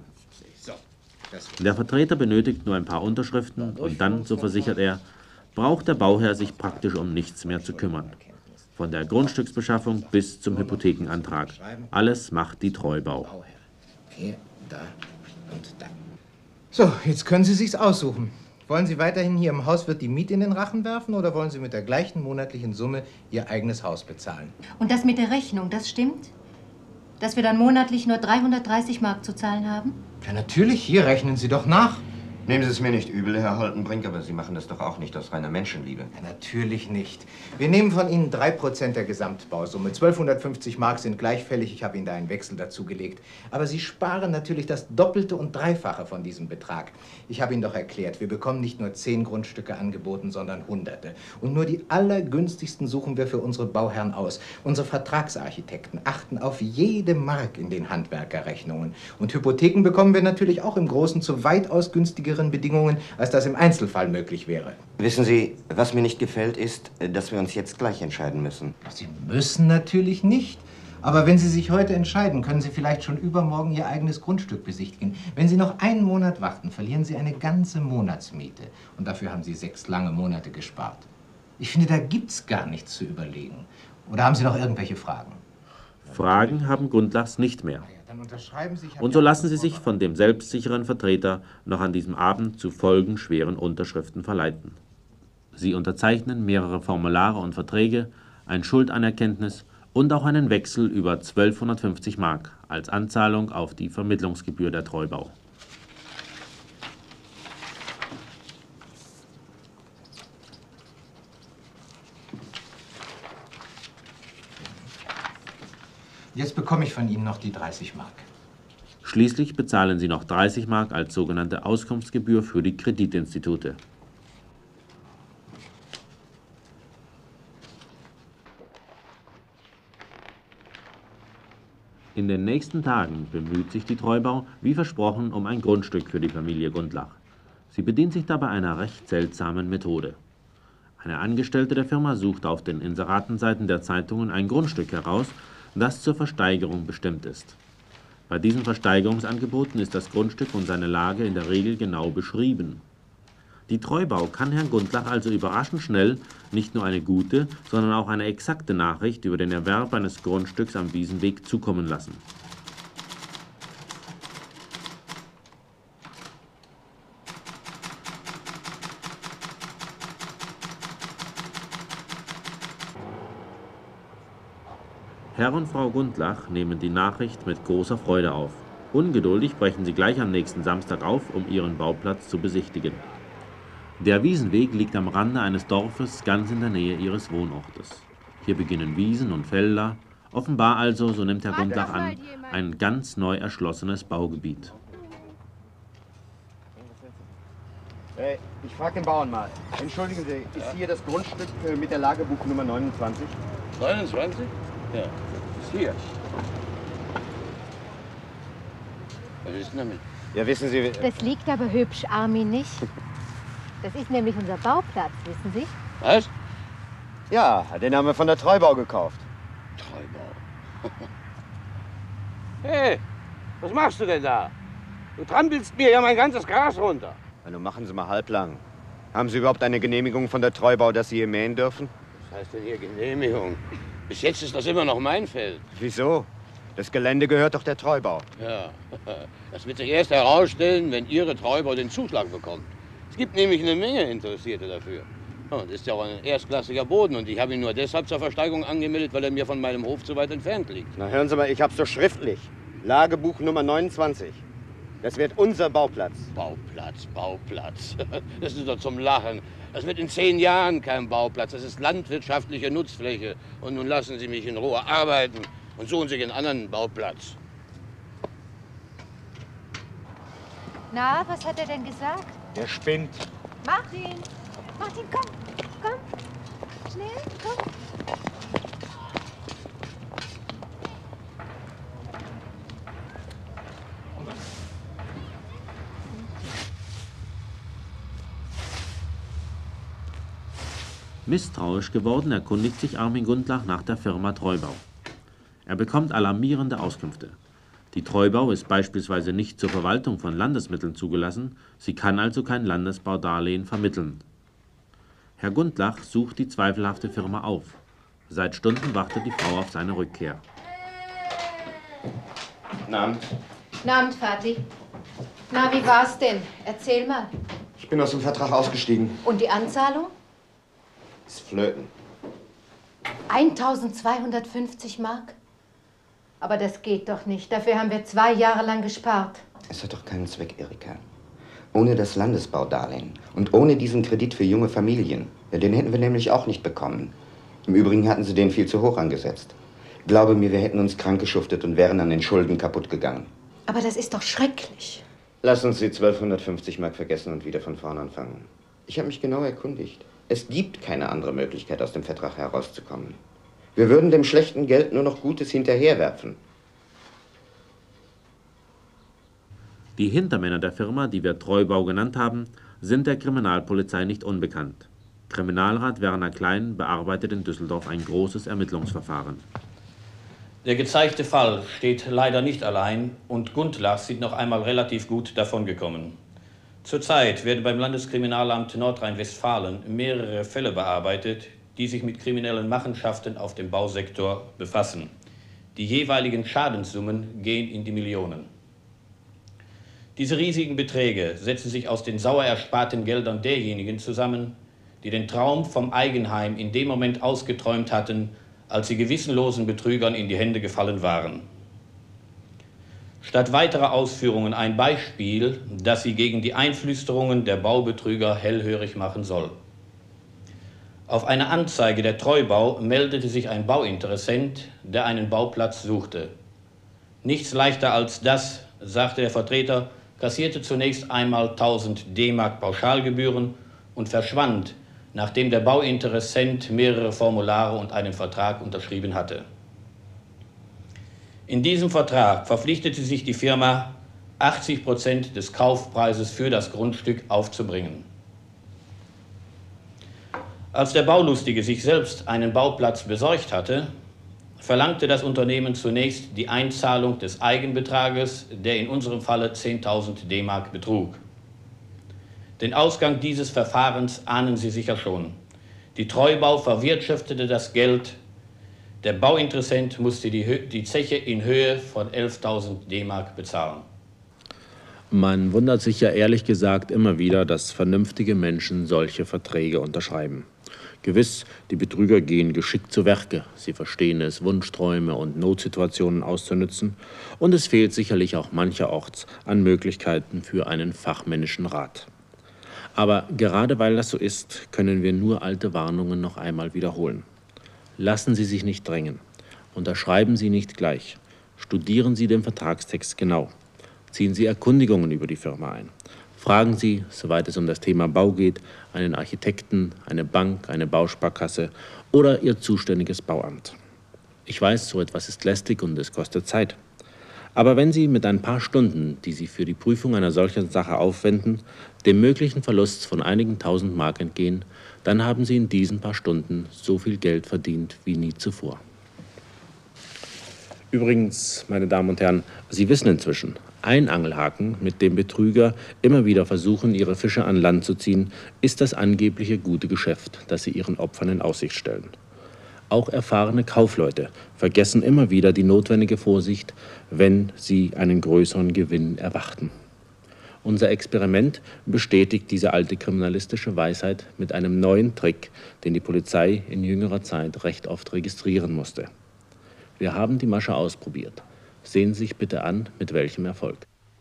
Der Vertreter benötigt nur ein paar Unterschriften und dann, so versichert er, braucht der Bauherr sich praktisch um nichts mehr zu kümmern. Von der Grundstücksbeschaffung bis zum Hypothekenantrag. Alles macht die Treubau. Hier, da und da. So, jetzt können Sie sich's aussuchen. Wollen Sie weiterhin hier im Hauswirt die Miete in den Rachen werfen oder wollen Sie mit der gleichen monatlichen Summe Ihr eigenes Haus bezahlen? Und das mit der Rechnung, das stimmt? Dass wir dann monatlich nur dreihundertdreißig Mark zu zahlen haben? Ja, natürlich. Hier rechnen Sie doch nach. Nehmen Sie es mir nicht übel, Herr Holtenbrink, aber Sie machen das doch auch nicht aus reiner Menschenliebe. Ja, natürlich nicht. Wir nehmen von Ihnen drei Prozent der Gesamtbausumme. zwölfhundertfünfzig Mark sind gleichfällig. Ich habe Ihnen da einen Wechsel dazugelegt. Aber Sie sparen natürlich das Doppelte und Dreifache von diesem Betrag. Ich habe Ihnen doch erklärt, wir bekommen nicht nur zehn Grundstücke angeboten, sondern Hunderte. Und nur die allergünstigsten suchen wir für unsere Bauherren aus. Unsere Vertragsarchitekten achten auf jede Mark in den Handwerkerrechnungen. Und Hypotheken bekommen wir natürlich auch im Großen zu weitaus günstigeren Bedingungen, als das im Einzelfall möglich wäre. Wissen Sie, was mir nicht gefällt, ist, dass wir uns jetzt gleich entscheiden müssen. Sie müssen natürlich nicht. Aber wenn Sie sich heute entscheiden, können Sie vielleicht schon übermorgen Ihr eigenes Grundstück besichtigen. Wenn Sie noch einen Monat warten, verlieren Sie eine ganze Monatsmiete. Und dafür haben Sie sechs lange Monate gespart. Ich finde, da gibt's gar nichts zu überlegen. Oder haben Sie noch irgendwelche Fragen? Fragen haben Gundlachs nicht mehr. Und so lassen sie sich von dem selbstsicheren Vertreter noch an diesem Abend zu folgenschweren Unterschriften verleiten. Sie unterzeichnen mehrere Formulare und Verträge, ein Schuldanerkenntnis und auch einen Wechsel über zwölfhundertfünfzig Mark als Anzahlung auf die Vermittlungsgebühr der Treubau. Jetzt bekomme ich von Ihnen noch die dreißig Mark. Schließlich bezahlen sie noch dreißig Mark als sogenannte Auskunftsgebühr für die Kreditinstitute. In den nächsten Tagen bemüht sich die Treubau, wie versprochen, um ein Grundstück für die Familie Gundlach. Sie bedient sich dabei einer recht seltsamen Methode. Eine Angestellte der Firma sucht auf den Inseratenseiten der Zeitungen ein Grundstück heraus, das zur Versteigerung bestimmt ist. Bei diesen Versteigerungsangeboten ist das Grundstück und seine Lage in der Regel genau beschrieben. Die Treubau kann Herrn Gundlach also überraschend schnell nicht nur eine gute, sondern auch eine exakte Nachricht über den Erwerb eines Grundstücks am Wiesenweg zukommen lassen. Herr und Frau Gundlach nehmen die Nachricht mit großer Freude auf. Ungeduldig brechen sie gleich am nächsten Samstag auf, um ihren Bauplatz zu besichtigen. Der Wiesenweg liegt am Rande eines Dorfes ganz in der Nähe ihres Wohnortes. Hier beginnen Wiesen und Felder, offenbar also, so nimmt Herr Gundlach an, ein ganz neu erschlossenes Baugebiet. Hey, ich frage den Bauern mal. Entschuldigen Sie, ist hier das Grundstück mit der Lagerbuchnummer neunundzwanzig? neunundzwanzig? Ja, ist hier. Was ist denn damit? Ja, wissen Sie... Das liegt aber hübsch, Armin, nicht? Das ist nämlich unser Bauplatz, wissen Sie? Was? Ja, den haben wir von der Treubau gekauft. Treubau? Hey, was machst du denn da? Du trampelst mir ja mein ganzes Gras runter. Also machen Sie mal halblang. Haben Sie überhaupt eine Genehmigung von der Treubau, dass Sie hier mähen dürfen? Was heißt denn hier Genehmigung? Bis jetzt ist das immer noch mein Feld. Wieso? Das Gelände gehört doch der Treubau. Ja, das wird sich erst herausstellen, wenn Ihre Treubau den Zuschlag bekommt. Es gibt nämlich eine Menge Interessierte dafür. Und das ist ja auch ein erstklassiger Boden und ich habe ihn nur deshalb zur Versteigerung angemeldet, weil er mir von meinem Hof zu weit entfernt liegt. Na hören Sie mal, ich hab's doch schriftlich. Lagebuch Nummer neunundzwanzig. Das wird unser Bauplatz. Bauplatz, Bauplatz. Das ist doch zum Lachen. Das wird in zehn Jahren kein Bauplatz. Das ist landwirtschaftliche Nutzfläche. Und nun lassen Sie mich in Ruhe arbeiten und suchen sich einen anderen Bauplatz. Na, was hat er denn gesagt? Der spinnt. Martin! Martin, komm! Komm! Schnell, komm! Misstrauisch geworden erkundigt sich Armin Gundlach nach der Firma Treubau. Er bekommt alarmierende Auskünfte. Die Treubau ist beispielsweise nicht zur Verwaltung von Landesmitteln zugelassen, sie kann also kein Landesbaudarlehen vermitteln. Herr Gundlach sucht die zweifelhafte Firma auf. Seit Stunden wartet die Frau auf seine Rückkehr. Guten Abend. Guten Abend, Vati. Na, wie war's denn? Erzähl mal. Ich bin aus dem Vertrag ausgestiegen. Und die Anzahlung? Ist flöten. eintausendzweihundertfünfzig Mark? Aber das geht doch nicht. Dafür haben wir zwei Jahre lang gespart. Es hat doch keinen Zweck, Erika. Ohne das Landesbaudarlehen und ohne diesen Kredit für junge Familien, den hätten wir nämlich auch nicht bekommen. Im Übrigen hatten sie den viel zu hoch angesetzt. Glaube mir, wir hätten uns krank geschuftet und wären an den Schulden kaputt gegangen. Aber das ist doch schrecklich. Lass uns die zwölfhundertfünfzig Mark vergessen und wieder von vorne anfangen. Ich habe mich genau erkundigt. Es gibt keine andere Möglichkeit, aus dem Vertrag herauszukommen. Wir würden dem schlechten Geld nur noch Gutes hinterherwerfen. Die Hintermänner der Firma, die wir Treubau genannt haben, sind der Kriminalpolizei nicht unbekannt. Kriminalrat Werner Klein bearbeitet in Düsseldorf ein großes Ermittlungsverfahren. Der gezeigte Fall steht leider nicht allein und Gundlach sind noch einmal relativ gut davongekommen. Zurzeit werden beim Landeskriminalamt Nordrhein-Westfalen mehrere Fälle bearbeitet, die sich mit kriminellen Machenschaften auf dem Bausektor befassen. Die jeweiligen Schadenssummen gehen in die Millionen. Diese riesigen Beträge setzen sich aus den sauer ersparten Geldern derjenigen zusammen, die den Traum vom Eigenheim in dem Moment ausgeträumt hatten, als sie gewissenlosen Betrügern in die Hände gefallen waren. Statt weiterer Ausführungen ein Beispiel, das sie gegen die Einflüsterungen der Baubetrüger hellhörig machen soll. Auf eine Anzeige der Treubau meldete sich ein Bauinteressent, der einen Bauplatz suchte. Nichts leichter als das, sagte der Vertreter, kassierte zunächst einmal tausend D-Mark Pauschalgebühren und verschwand, nachdem der Bauinteressent mehrere Formulare und einen Vertrag unterschrieben hatte. In diesem Vertrag verpflichtete sich die Firma, achtzig Prozent des Kaufpreises für das Grundstück aufzubringen. Als der Baulustige sich selbst einen Bauplatz besorgt hatte, verlangte das Unternehmen zunächst die Einzahlung des Eigenbetrages, der in unserem Falle zehntausend D-Mark betrug. Den Ausgang dieses Verfahrens ahnen Sie sicher schon. Die Treubau verwirtschaftete das Geld. Der Bauinteressent musste die, Hö- die Zeche in Höhe von elftausend D-Mark bezahlen. Man wundert sich ja ehrlich gesagt immer wieder, dass vernünftige Menschen solche Verträge unterschreiben. Gewiss, die Betrüger gehen geschickt zu Werke. Sie verstehen es, Wunschträume und Notsituationen auszunützen. Und es fehlt sicherlich auch mancherorts an Möglichkeiten für einen fachmännischen Rat. Aber gerade weil das so ist, können wir nur alte Warnungen noch einmal wiederholen. Lassen Sie sich nicht drängen. Unterschreiben Sie nicht gleich. Studieren Sie den Vertragstext genau. Ziehen Sie Erkundigungen über die Firma ein. Fragen Sie, soweit es um das Thema Bau geht, einen Architekten, eine Bank, eine Bausparkasse oder Ihr zuständiges Bauamt. Ich weiß, so etwas ist lästig und es kostet Zeit. Aber wenn Sie mit ein paar Stunden, die Sie für die Prüfung einer solchen Sache aufwenden, dem möglichen Verlust von einigen tausend Mark entgehen, dann haben Sie in diesen paar Stunden so viel Geld verdient wie nie zuvor. Übrigens, meine Damen und Herren, Sie wissen inzwischen, Ein Angelhaken, mit dem Betrüger immer wieder versuchen, ihre Fische an Land zu ziehen, ist das angebliche gute Geschäft, das sie ihren Opfern in Aussicht stellen. Auch erfahrene Kaufleute vergessen immer wieder die notwendige Vorsicht, wenn sie einen größeren Gewinn erwarten. Unser Experiment bestätigt diese alte kriminalistische Weisheit mit einem neuen Trick, den die Polizei in jüngerer Zeit recht oft registrieren musste. Wir haben die Masche ausprobiert. Sehen Sie sich bitte an, mit welchem Erfolg.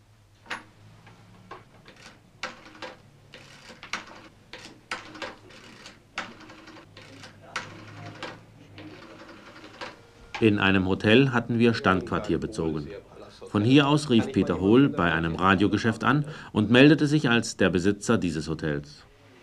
In einem Hotel hatten wir Standquartier bezogen. Von hier aus rief Peter Hohl bei einem Radiogeschäft an und meldete sich als der Besitzer dieses Hotels.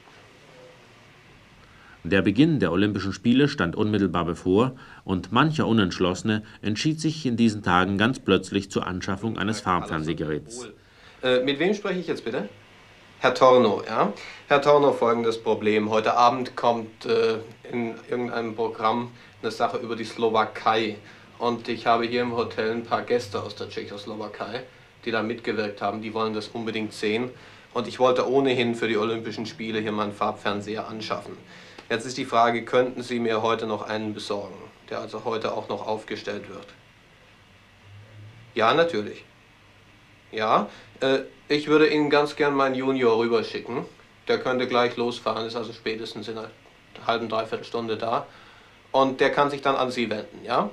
Der Beginn der Olympischen Spiele stand unmittelbar bevor und mancher Unentschlossene entschied sich in diesen Tagen ganz plötzlich zur Anschaffung eines Farbfernsehgeräts. Äh, mit wem spreche ich jetzt bitte? Herr Tornow, ja? Herr Tornow, folgendes Problem. Heute Abend kommt äh, in irgendeinem Programm eine Sache über die Slowakei. Und ich habe hier im Hotel ein paar Gäste aus der Tschechoslowakei, die da mitgewirkt haben. Die wollen das unbedingt sehen. Und ich wollte ohnehin für die Olympischen Spiele hier mal einen Farbfernseher anschaffen. Jetzt ist die Frage, könnten Sie mir heute noch einen besorgen, der also heute auch noch aufgestellt wird? Ja, natürlich. Ja, äh, ich würde Ihnen ganz gern meinen Junior rüberschicken. Der könnte gleich losfahren, ist also spätestens in einer halben, dreiviertel Stunde da. Und der kann sich dann an Sie wenden, ja?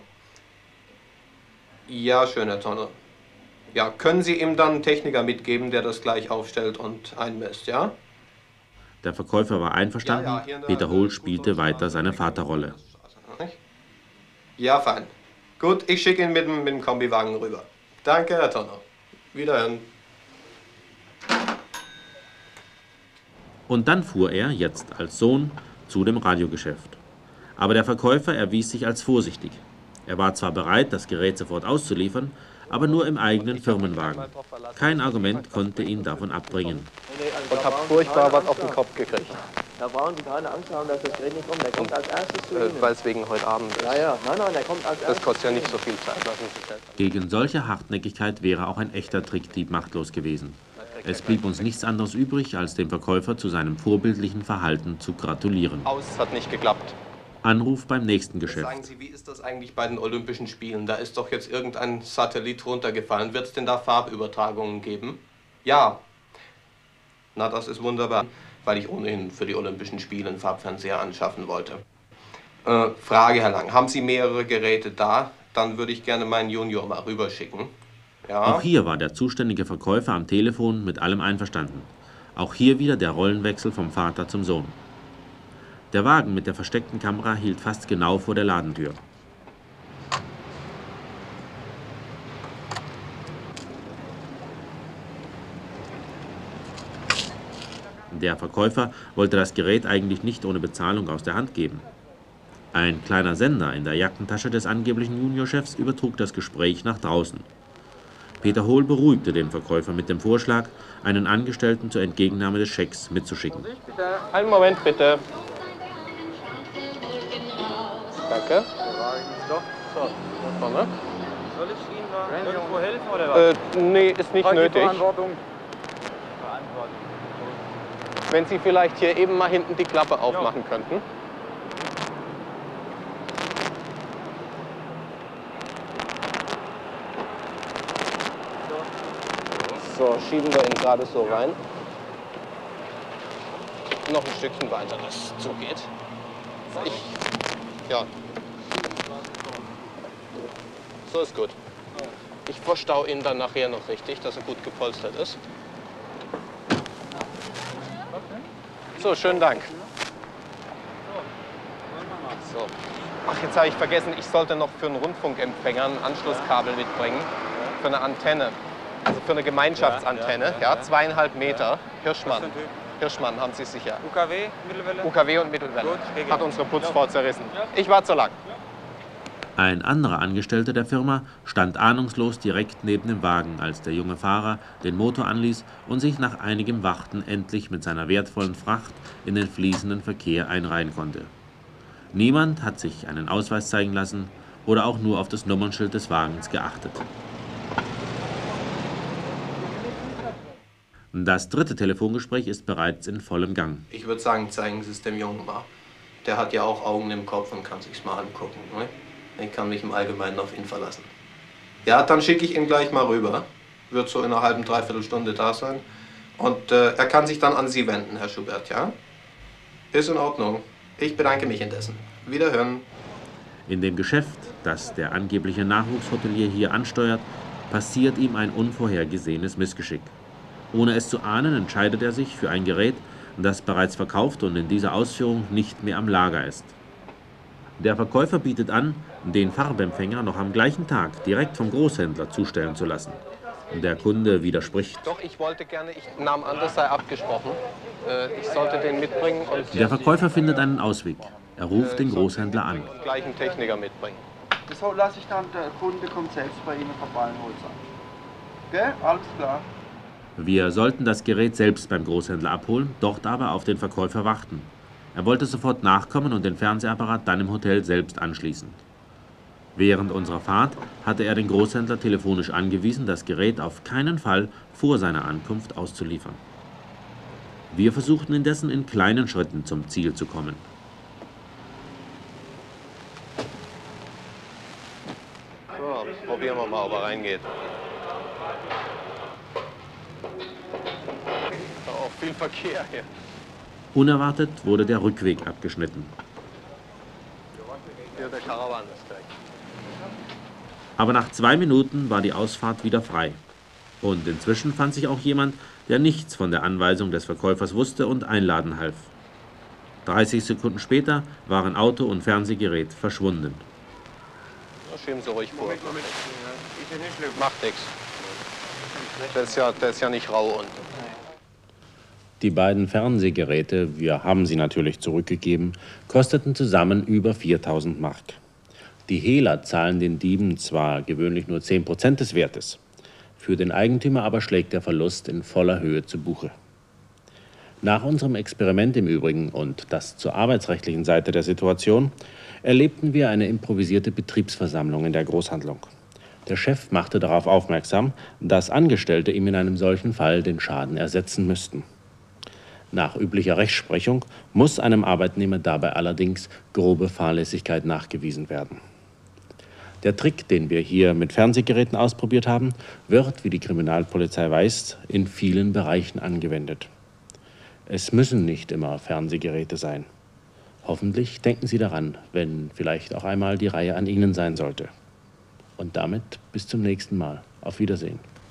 Ja, schön, Herr Tonner. Ja, können Sie ihm dann einen Techniker mitgeben, der das gleich aufstellt und einmisst, ja? Der Verkäufer war einverstanden, ja, ja, Peter Hohl spielte weiter seine Vaterrolle. Ja, fein. Gut, ich schicke ihn mit dem, mit dem Kombiwagen rüber. Danke, Herr Tonner. Wiederhören. Und dann fuhr er, jetzt als Sohn, zu dem Radiogeschäft. Aber der Verkäufer erwies sich als vorsichtig. Er war zwar bereit, das Gerät sofort auszuliefern, aber nur im eigenen Firmenwagen. Kein Argument konnte ihn davon abbringen. Und hab furchtbar was auf den Kopf gekriegt. Da brauchen Sie keine Angst haben, dass das Gerät nicht kommt. Der kommt als erstes zu Ihnen. Weil es wegen heute Abend ist. Ja, ja. Nein, nein, der kommt als erstes. Das kostet ja nicht so viel Zeit. Lassen Sie sich Gegen solche Hartnäckigkeit wäre auch ein echter Trickdieb machtlos gewesen. Es blieb uns nichts anderes übrig, als dem Verkäufer zu seinem vorbildlichen Verhalten zu gratulieren. Aus hat nicht geklappt. Anruf beim nächsten Geschäft. Sagen Sie, wie ist das eigentlich bei den Olympischen Spielen? Da ist doch jetzt irgendein Satellit runtergefallen. Wird es denn da Farbübertragungen geben? Ja. Na, das ist wunderbar, weil ich ohnehin für die Olympischen Spiele einen Farbfernseher anschaffen wollte. Äh, Frage, Herr Lang, haben Sie mehrere Geräte da? Dann würde ich gerne meinen Junior mal rüberschicken. Ja. Auch hier war der zuständige Verkäufer am Telefon mit allem einverstanden. Auch hier wieder der Rollenwechsel vom Vater zum Sohn. Der Wagen mit der versteckten Kamera hielt fast genau vor der Ladentür. Der Verkäufer wollte das Gerät eigentlich nicht ohne Bezahlung aus der Hand geben. Ein kleiner Sender in der Jackentasche des angeblichen Juniorchefs übertrug das Gespräch nach draußen. Peter Hohl beruhigte den Verkäufer mit dem Vorschlag, einen Angestellten zur Entgegennahme des Schecks mitzuschicken. Einen Moment bitte. Danke. So, so, ne? Soll ich Ihnen da irgendwo helfen oder was? Äh, nee, ist nicht nötig. Verantwortung. Wenn Sie vielleicht hier eben mal hinten die Klappe aufmachen könnten. So, schieben wir ihn gerade so rein. Noch ein Stückchen weiter, dass es zugeht. Ich, ja. So ist gut. Ich verstaue ihn dann nachher noch richtig, dass er gut gepolstert ist. So, schönen Dank. So. Ach, jetzt habe ich vergessen, ich sollte noch für einen Rundfunkempfänger ein Anschlusskabel mitbringen. Für eine Antenne. Also für eine Gemeinschaftsantenne. Ja, zweieinhalb Meter. Hirschmann. Hirschmann, haben Sie sicher. U K W, Mittelwelle? U K W und Mittelwelle. Hat unsere Putzfrau zerrissen. Ich war zu lang. Ein anderer Angestellter der Firma stand ahnungslos direkt neben dem Wagen, als der junge Fahrer den Motor anließ und sich nach einigem Warten endlich mit seiner wertvollen Fracht in den fließenden Verkehr einreihen konnte. Niemand hat sich einen Ausweis zeigen lassen oder auch nur auf das Nummernschild des Wagens geachtet. Das dritte Telefongespräch ist bereits in vollem Gang. Ich würde sagen, zeigen Sie es dem Jungen mal. Der hat ja auch Augen im Kopf und kann sich's mal angucken. Ne? Ich kann mich im Allgemeinen auf ihn verlassen. Ja, dann schicke ich ihn gleich mal rüber. Wird so in einer halben, dreiviertel Stunde da sein. Und äh, er kann sich dann an Sie wenden, Herr Schubert, ja? Ist in Ordnung. Ich bedanke mich indessen. Wiederhören. In dem Geschäft, das der angebliche Nachwuchshotelier hier ansteuert, passiert ihm ein unvorhergesehenes Missgeschick. Ohne es zu ahnen, entscheidet er sich für ein Gerät, das bereits verkauft und in dieser Ausführung nicht mehr am Lager ist. Der Verkäufer bietet an, den Farbempfänger noch am gleichen Tag direkt vom Großhändler zustellen zu lassen. Der Kunde widerspricht. Doch, ich wollte gerne, ich nahm an, das sei abgesprochen. Äh, ich sollte den mitbringen und... Der Verkäufer findet einen Ausweg. Er ruft den Großhändler an. Gleich einen Techniker mitbringen. Das lasse ich dann, der Kunde kommt selbst bei Ihnen vorbei und holt es ab. Gell? Alles klar. Wir sollten das Gerät selbst beim Großhändler abholen, dort aber auf den Verkäufer warten. Er wollte sofort nachkommen und den Fernsehapparat dann im Hotel selbst anschließen. Während unserer Fahrt hatte er den Großhändler telefonisch angewiesen, das Gerät auf keinen Fall vor seiner Ankunft auszuliefern. Wir versuchten indessen in kleinen Schritten zum Ziel zu kommen. So, probieren wir mal, ob er reingeht. Auch viel Verkehr hier. Unerwartet wurde der Rückweg abgeschnitten. Hier der Karawan ist gleich. Aber nach zwei Minuten war die Ausfahrt wieder frei. Und inzwischen fand sich auch jemand, der nichts von der Anweisung des Verkäufers wusste und einladen half. dreißig Sekunden später waren Auto und Fernsehgerät verschwunden. Ja, schieben Sie ruhig vor. Macht nichts. Der ist ja, der ist ja nicht rau unten. Die beiden Fernsehgeräte, wir haben sie natürlich zurückgegeben, kosteten zusammen über viertausend Mark. Die Hehler zahlen den Dieben zwar gewöhnlich nur zehn Prozent des Wertes, für den Eigentümer aber schlägt der Verlust in voller Höhe zu Buche. Nach unserem Experiment im Übrigen und das zur arbeitsrechtlichen Seite der Situation, erlebten wir eine improvisierte Betriebsversammlung in der Großhandlung. Der Chef machte darauf aufmerksam, dass Angestellte ihm in einem solchen Fall den Schaden ersetzen müssten. Nach üblicher Rechtsprechung muss einem Arbeitnehmer dabei allerdings grobe Fahrlässigkeit nachgewiesen werden. Der Trick, den wir hier mit Fernsehgeräten ausprobiert haben, wird, wie die Kriminalpolizei weiß, in vielen Bereichen angewendet. Es müssen nicht immer Fernsehgeräte sein. Hoffentlich denken Sie daran, wenn vielleicht auch einmal die Reihe an Ihnen sein sollte. Und damit bis zum nächsten Mal. Auf Wiedersehen.